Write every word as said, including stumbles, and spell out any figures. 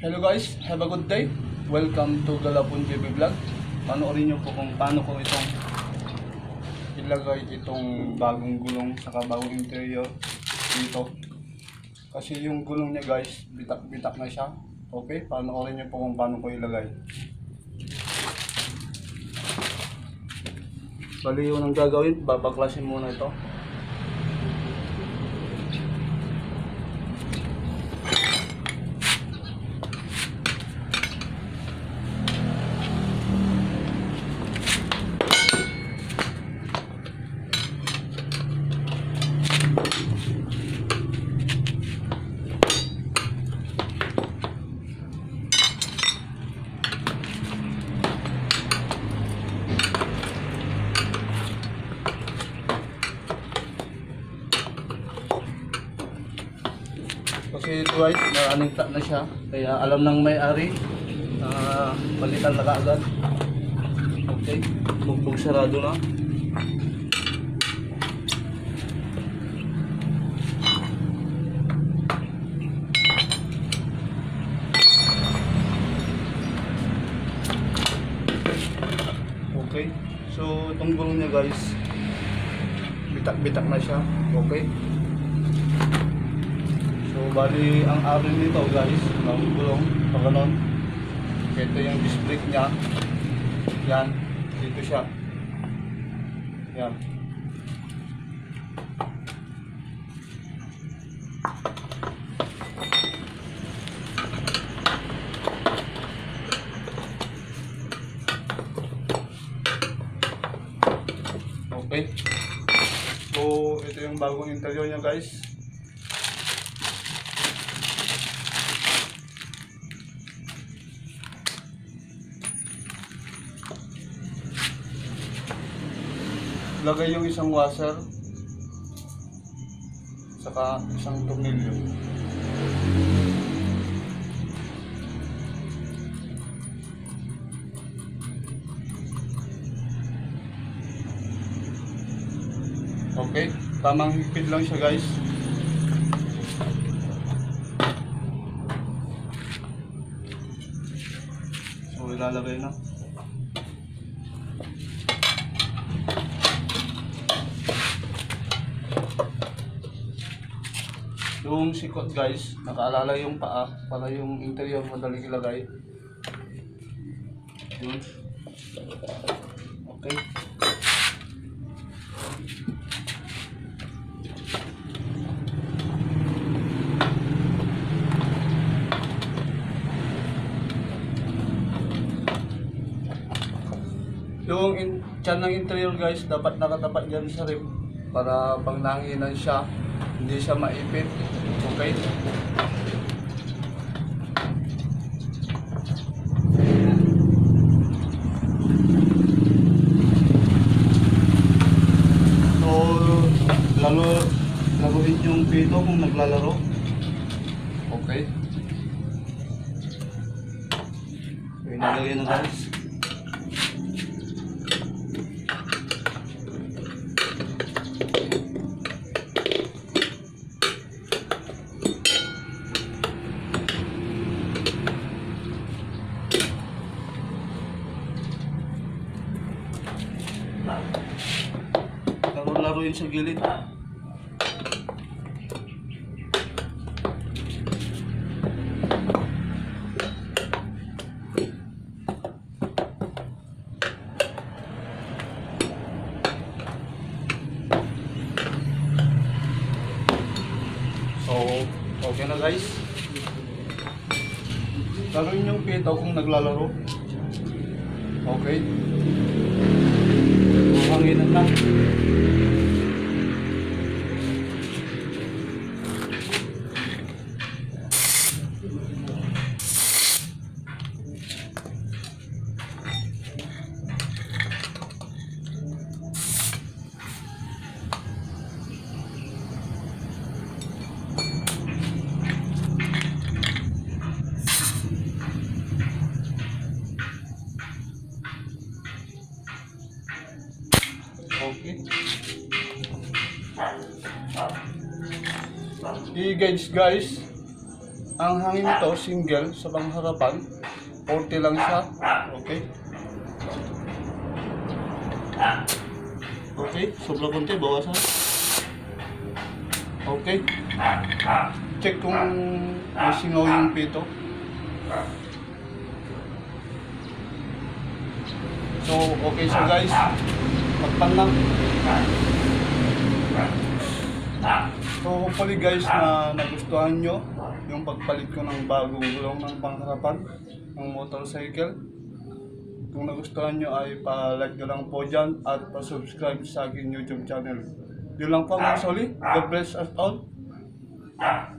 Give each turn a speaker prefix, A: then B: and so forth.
A: Hello guys, have a good day. Welcome to Galapon J B Vlog. Panoorin nyo po kung paano ko itong ilagay itong bagong gulong saka bagong interior dito. Kasi yung gulong niya guys, bitak-bitak na siya. Okay, panoorin nyo po kung paano ko ilagay. Bali yun ang gagawin, babaklasin muna ito. Kasi ito guys, naaningta na siya. Kaya alam ng may-ari, uh, palitan na kaagad. Okay, bugbog sarado na. Okay, so itong gulong niya guys, bitak-bitak na siya. Okay. So bali ang arin nito guys, ng gulong, pag ganon, ito yung disc brake nya, yan, dito siya, yan. Okay, so ito yung bagong interior nya guys. Lagay yung isang washer saka isang tornilyo. Okay, tamang higpit lang siya guys. So ilalagay na. Yung sikot guys, nakaalala yung paa para yung interior madaling ilagay. Yun. Okay. Yung in tiyan ng interior guys, dapat nakatapat dyan sa rim para pag nanginan siya, hindi siya maipit. Okay. So, lalo laruin yung pito kung naglalaro. Okay. So, inalagay na guys. Laro-laruin sa gilid. So, okay na guys. Laruin yung pito kung naglalaro. Okay. Hanginan lang. Okay. I-gauge guys Ang hangin nito, single sa pangharapan, forty lang siya. Okay. Okay, sobra konti, bawasan. Okay. Check kung may singaw yung pito. So, okay siya guys. Pagpan lang. So, hopefully guys na nagustuhan nyo yung pagpalit ko ng bagong gulong ng pangharapan ng motorcycle. Kung nagustuhan nyo ay pa-like na lang po dyan at pa-subscribe sa aking YouTube channel. Yun lang po mga soli. God bless us all.